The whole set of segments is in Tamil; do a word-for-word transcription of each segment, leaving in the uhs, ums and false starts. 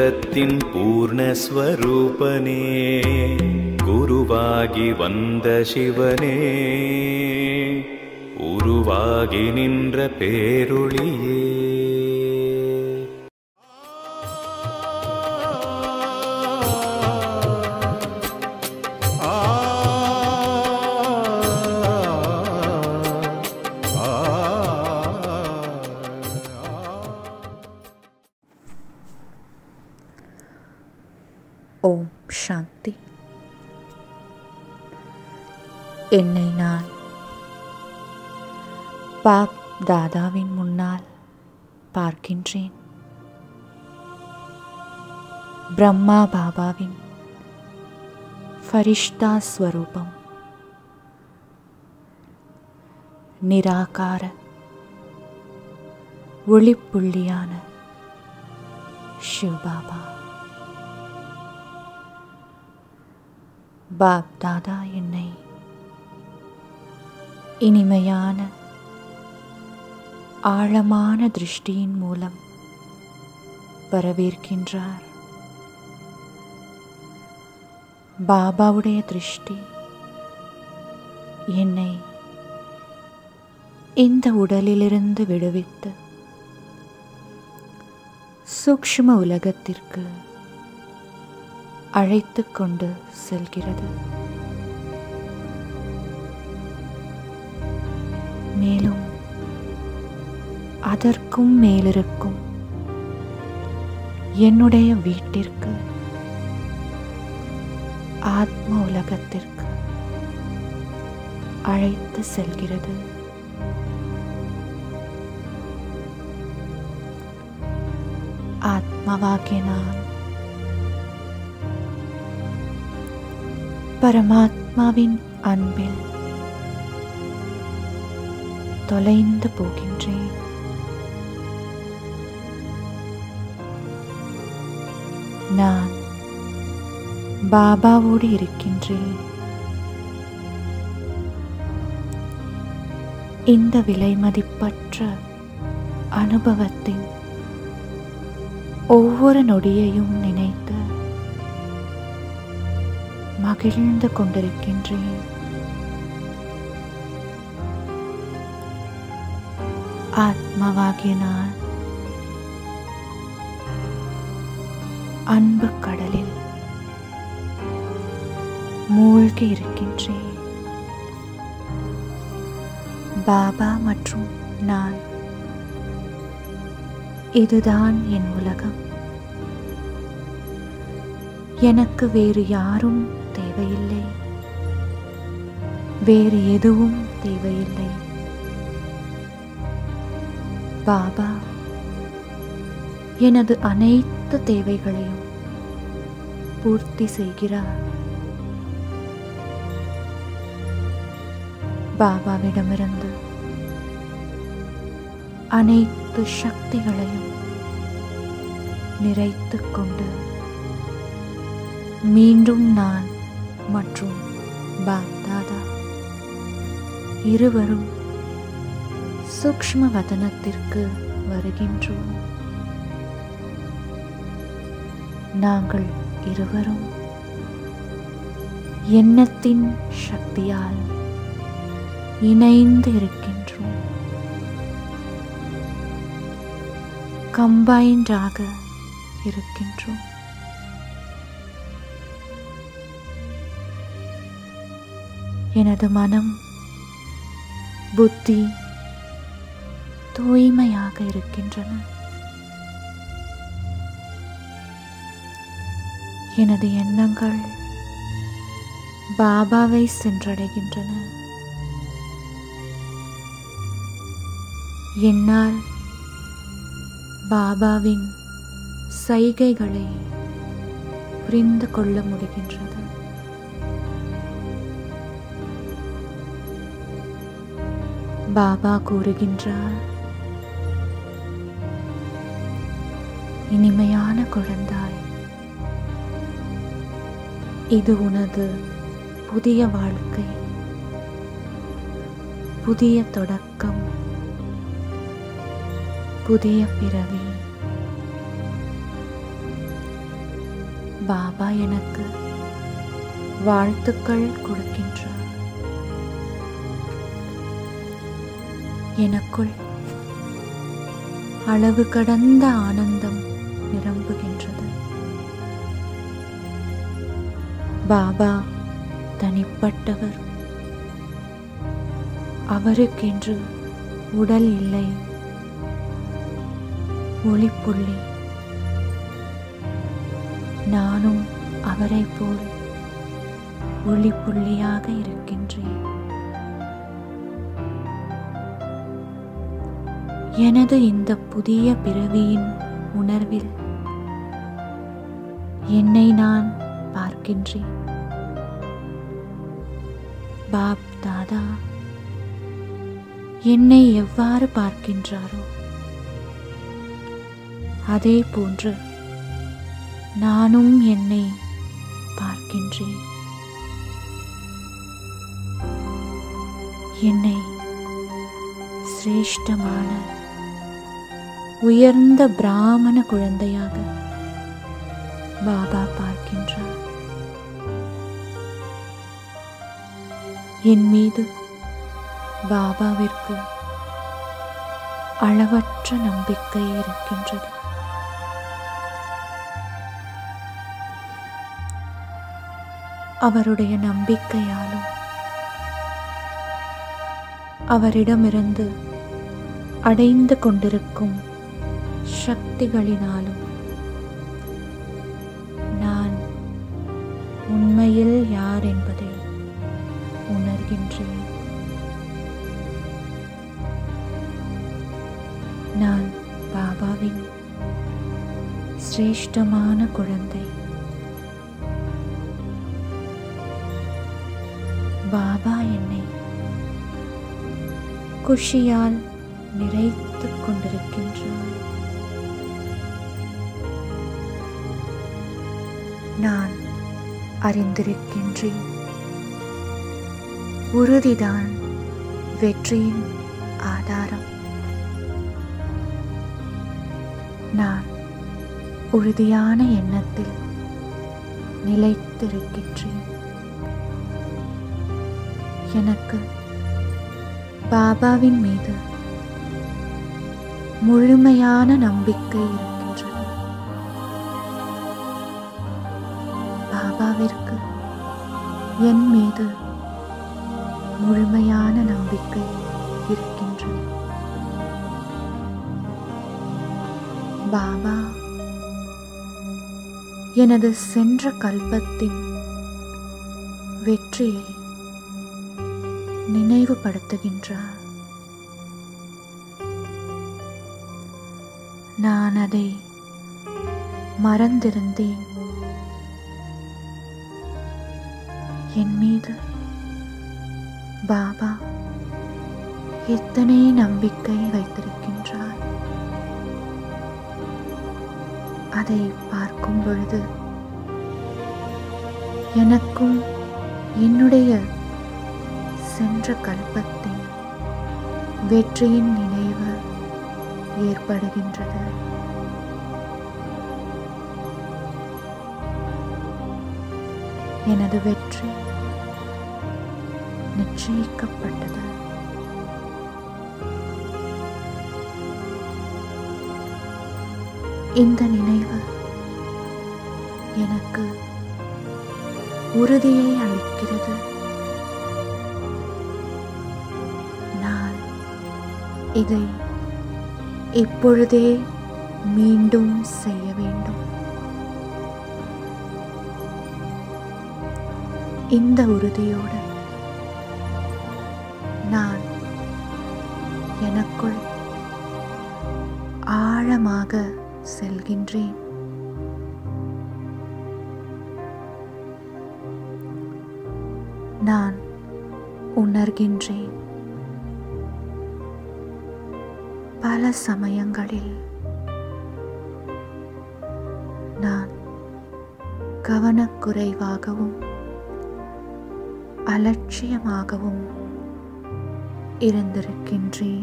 உலகத்தின் பூர்ணஸ்வரூபனே, குருவாகி வந்த சிவனே, உருவாகி நின்ற பேரொளியே. ஓம் சாந்தி. என்னை நான் பாப் தாதாவின் முன்னால் பார்க்கின்றேன். பிரம்மா பாபாவின் ஃபரிஷ்தா ஸ்வரூபம், நிராகார ஒளிப்புள்ளியான சிவபாபா. பாப் தாதா என்னை இனிமையான ஆழமான திருஷ்டியின் மூலம் வரவேற்கின்றார். பாபாவுடைய திருஷ்டி என்னை இந்த உடலிலிருந்து விடுவித்து சூக்ஷ்ம உலகத்திற்கு அழைத்து கொண்டு செல்கிறது. மேலும் அதற்கும் மேலிருக்கும் என்னுடைய வீட்டிற்கு, ஆத்ம உலகத்திற்கு அழைத்து செல்கிறது. ஆத்மாவாகிய நான் பரமாத்மாவின் அன்பில் தொலைந்து போகின்றேன். நான் பாபாவோடு இருக்கின்றேன். இந்த விலைமதிப்பற்ற அனுபவத்தின் ஒவ்வொரு நொடியையும் நினைத்து மகிழ்ந்து கொண்டிருக்கின்றேன். ஆத்மாவாகிய நான் அன்பு கடலில் மூழ்கி இருக்கின்றேன். பாபா மற்றும் நான், இதுதான் என் உலகம். எனக்கு வேறு யாரும் தேவையில்லை, வேறு எதுவும் தேவையில்லை. பாபா எனது அனைத்து தேவைகளையும் பூர்த்தி செய்கிறார். பாபாவிடமிருந்து அனைத்து சக்திகளையும் நிறைத்துக் கொண்டு மீண்டும் நான் மற்றும் பாப் தாதா இருவரும் சூக்ஷ்ம வதனத்திற்கு வருகின்றோம். நாங்கள் இருவரும் எண்ணத்தின் சக்தியால் இணைந்து இருக்கின்றோம். கம்பைன்டாக இருக்கின்றோம். எனது மனம், புத்தி தூய்மையாக இருக்கின்றன. எனது எண்ணங்கள் பாபாவை சென்றடைகின்றன. என்னால் பாபாவின் சைகைகளை புரிந்து கொள்ள முடிகின்றது. பாபா கூறுகின்றார், இனிமையான குழந்தாய், இது உனது புதிய வாழ்க்கை, புதிய தொடக்கம், புதிய பிறவி. பாபா எனக்கு வாழ்த்துக்கள் கொடுக்கின்றார். எனக்குள் அளவு கடந்த ஆனந்தம் நிரம்புகின்றது. பாபா தனிப்பட்டவர். அவருக்கென்று உடல் இல்லை, ஒளிப்புள்ளி. நானும் அவரை போல் ஒளிப்புள்ளியாக இருக்கின்றேன். எனது இந்த புதிய பிறவியின் உணர்வில் என்னை நான் பார்க்கின்றேன். பாப் தாதா என்னை எவ்வாறு பார்க்கின்றாரோ அதே போன்று நானும் என்னை பார்க்கின்றேன். என்னை சிரேஷ்டமான உயர்ந்த பிராமண குழந்தையாக பாபா பார்க்கின்றார். என் மீது பாபாவிற்கு அளவற்ற நம்பிக்கை இருக்கின்றது. அவருடைய நம்பிக்கையாலும் அவரிடமிருந்து அடைந்து கொண்டிருக்கும் சக்திகளினாலும் நான் உண்மையில் யார் என்பதை உணர்கின்றேன். நான் பாபாவின் சிரேஷ்டமான குழந்தை. பாபா என்னை குஷியால் நிறைத்துக் கொண்டிருக்கின்றார். நான் அறிந்திருக்கின்றேன், உறுதிதான் வெற்றியின் ஆதாரம். நான் உறுதியான எண்ணத்தில் நிலைத்திருக்கின்றேன். எனக்கு பாபாவின் மீது முழுமையான நம்பிக்கை இருக்கின்றது. பாபாவிற்கு என் மீது முழுமையான நம்பிக்கை இருக்கின்றது. பாபா எனது சென்ற கல்பத்தின் வெற்றியை நினைவுபடுத்துகின்றார். நான் அதை மறந்திருந்தேன். என் மீது பாபா எத்தனை நம்பிக்கை வைத்திருக்கின்றார். அதை பார்க்கும் பொழுது எனக்கும் என்னுடைய சென்ற கல்பத்தின் வெற்றியின் நினைவு ஏற்படுகின்றது. எனது வெற்றி நிச்சயிக்கப்பட்டது. இந்த நினைவு எனக்கு உறுதியை அளிக்கிறது. நான் இதை இப்பொழுதே மீண்டும் செய்ய வேண்டும். இந்த உறுதியோடு நான் எனக்குள் ஆழமாக செல்கின்றேன். நான் உணர்கின்றேன், பல சமயங்களில் நான் கவனக்குறைவாகவும் அலட்சியமாகவும் இருந்திருக்கின்றேன்.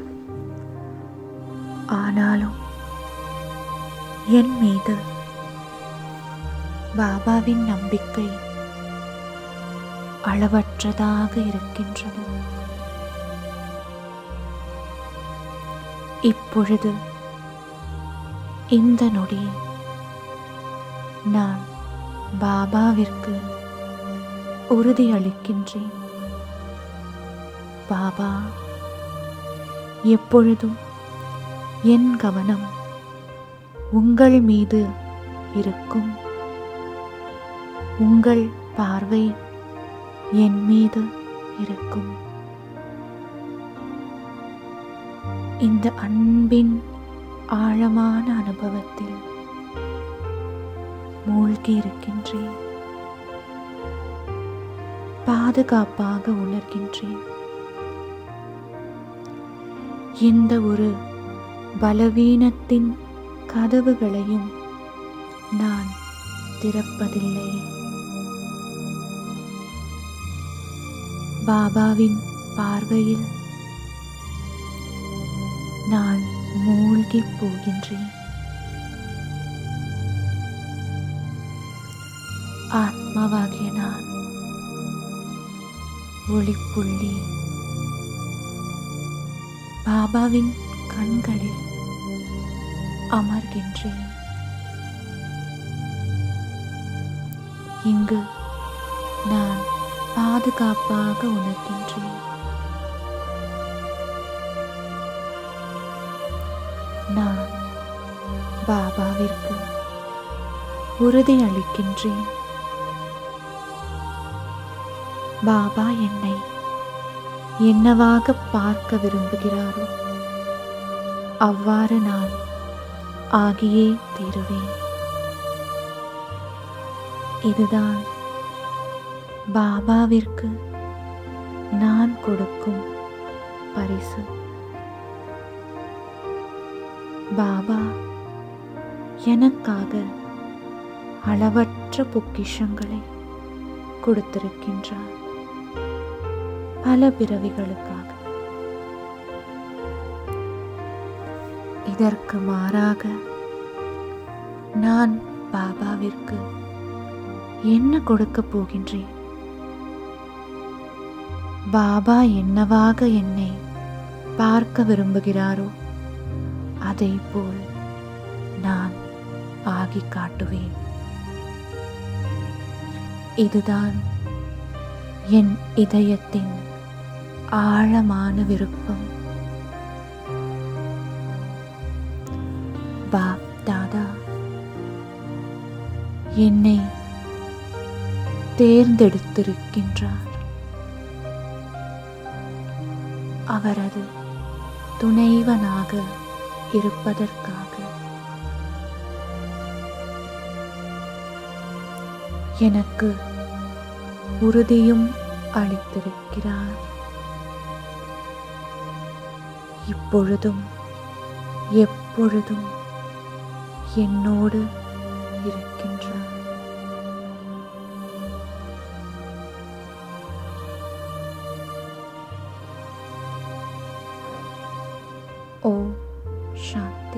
ஆனாலும் என் மீது பாபாவின் நம்பிக்கை அளவற்றதாக இருக்கின்றது. இப்பொழுது இந்த நொடி நான் பாபாவிற்கு உறுதியளிக்கின்றேன். பாபா, எப்பொழுதும் என் கவனம் உங்கள் மீது இருக்கும். உங்கள் பார்வை என் மீது இருக்கும். இந்த அன்பின் ஆழமான அனுபவத்தில் மூழ்கி இருக்கின்றேன். பாதுகாப்பாக உணர்கின்றேன். எந்த ஒரு பலவீனத்தின் கதவுகளையும் நான் திறப்பதில்லை. பாபாவின் பார்வையில் நான் மூழ்கி போகின்றேன். ஆத்மாவாகிய நான் ஒளிப்புள்ளி பாபாவின் கண்களில் அமர்கின்றேன். இங்கு நான் பாதுகாப்பாக உணர்கின்றேன். நான் பாபாவிற்கு உறுதியளிக்கின்றேன். பாபா என்னை என்னவாக பார்க்க விரும்புகிறாரோ அவ்வாறு நான் ஆகியே தீருவேன். இதுதான் பாபாவிற்கு நான் கொடுக்கும் பரிசு. பாபா எனக்காக அளவற்ற பொக்கிஷங்களை கொடுத்திருக்கின்றார். பல பிறவிகளுக்காக. இதற்கு மாறாக நான் பாபாவிற்கு என்ன கொடுக்கப் போகின்றேன்? பாபா என்னவாக என்னை பார்க்க விரும்புகிறாரோ அதை போல் நான் ஆகி காட்டுவேன். இதுதான் என் இதயத்தின் ஆழமான விருப்பம். பாப் தாதா என்னை தேர்ந்தெடுத்திருக்கின்றார். அவரது துணைவனாக இருப்பதற்காக. எனக்கு உறுதியும் அளித்திருக்கிறார். இப்பொழுதும் எப்பொழுதும் என்னோடு இருக்கின்றார். ஓம் சாந்தி.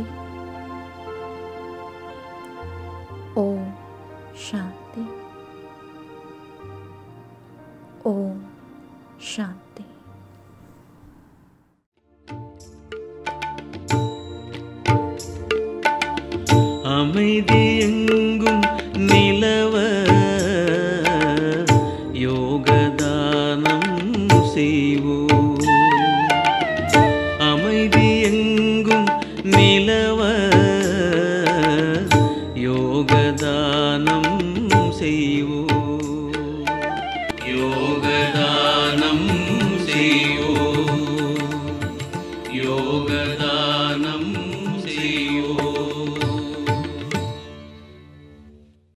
ஓம் சாந்தி. ஓம் சாந்தி. அமைதி எங்கும் நிலவ யோகதானம் செய்வோம். அமைதி எங்கும் நிலவ யோகதானம் செய்வோம். யோகதானம்